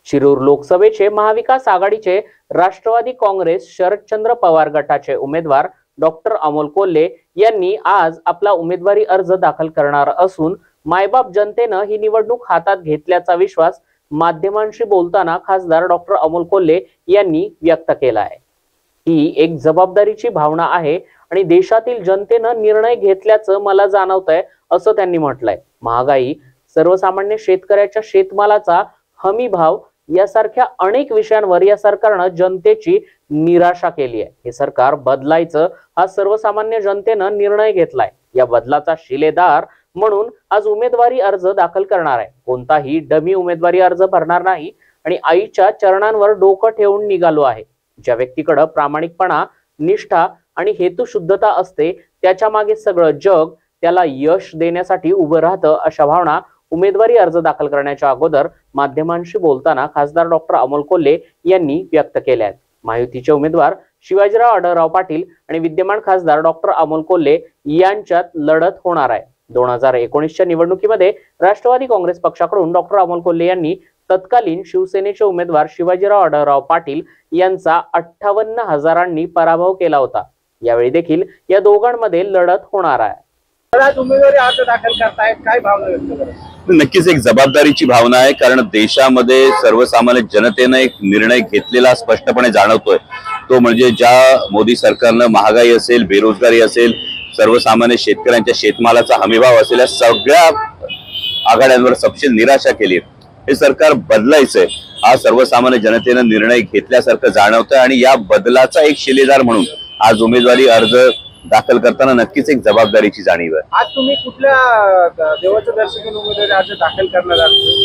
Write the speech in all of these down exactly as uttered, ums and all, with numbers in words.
शिरूर लोकसभेचे महाविकास आघाडीचे राष्ट्रवादी काँग्रेस शरदचंद्र पवार गटाचे उमेदवार डॉक्टर अमोल कोल्हे यांनी आज आपला उमेदवारी अर्ज दाखल करणार असून मायबाप जनतेनं ही निवडणूक हातात घेतल्याचा विश्वास माध्यमांशी बोलताना खासदार डॉक्टर अमोल कोल्हे यांनी व्यक्त केला आहे। ही एक जबाबदारीची भावना आहे आणि देशातील जनतेनं निर्णय घेतल्याचं मला जाणवतंय असं त्यांनी म्हटलंय। महागाई, सर्वसामान्य शेतकऱ्याच्या शेतमालाचा हमी भाव यासारख्या अनेक विषयांवर या सरकारनं जनतेची निराशा केली आहे। हे सरकार बदलायचं हा सर्वसामान्य जनतेनं निर्णय घेतलाय। या बदलाचा शिलेदार म्हणून आज उमेदवारी अर्ज दाखल करणार आहे। कोणताही डमी उमेदवारी अर्ज भरणार नाही आणि आईच्या चरणांवर डोकं ठेवून निघालो आहे। ज्या व्यक्तीकडे प्रामाणिकपणा, निष्ठा आणि हेतुशुद्धता असते त्याच्या मागे सगळं जग त्याला यश देण्यासाठी उभं राहतं, अशा भावना उमेदवारी अर्ज दाखल करण्याच्या अगोदर माध्यमांशी बोलताना खासदार डॉक्टर अमोल कोल्हे यांनी व्यक्त केल्या आहेत। महायुतीचे उमेदवार शिवाजीराव आढळराव पाटील आणि विद्यमान खासदार डॉक्टर अमोल कोल्हे यांच्यात लढत होणार आहे। दोन हजार एकोणीसच्या निवडणुकीमध्ये राष्ट्रवादी काँग्रेस पक्षाकडून डॉक्टर अमोल कोल्हे यांनी तत्कालीन शिवसेनेचे उमेदवार शिवाजीराव आढळराव पाटील यांचा अठ्ठावन्न हजारांनी पराभव केला होता। यावेळी देखील या दोघांमध्ये लढत होणार आहे। उमेदवारी अर्ज दाखल करताय, काय भावना व्यक्त करताय? नक्कीच एक जबाबदारीची भावना आहे, कारण देशामध्ये सर्वसामान्य जनतेने एक निर्णय घेतलेला स्पष्टपणे जाणवतोय। तो म्हणजे ज्या मोदी सरकारनं महागाई असेल, बेरोजगारी असेल, सर्वसामान्य शेतकऱ्यांच्या शेतमालाचा हमीभाव असेल, या सगळ्या आघाड्यांवर सपशेल निराशा केली। हे सरकार बदलायचंय हा सर्वसामान्य जनतेनं निर्णय घेतल्यासारखं जाणवतंय आणि या बदलाचा एक शिलेदार म्हणून आज उमेदवारी अर्ज दाखल करताना नक्कीच एक जबाबदारीची जाणीव आहे। आज तुम्ही कुठल्या देवाच्या दर्शनाने उमेदवारी अर्ज दाखल करणार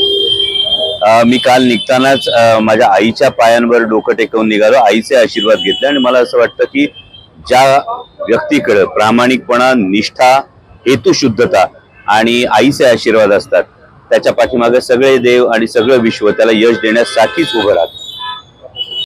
आहात? मी काल निघतानाच माझ्या आईच्या पायांवर डोकं टेकवून निघालो, आईचे आशीर्वाद घेतले आणि मला असं वाटतं की ज्या व्यक्तीकडे प्रामाणिकपणा, निष्ठा, हेतुशुद्धता आणि आईचे आशीर्वाद असतात त्याच्या पाठीमागे सगळे देव आणि सगळं विश्व त्याला यश देण्यासाठीच उभं राहतं।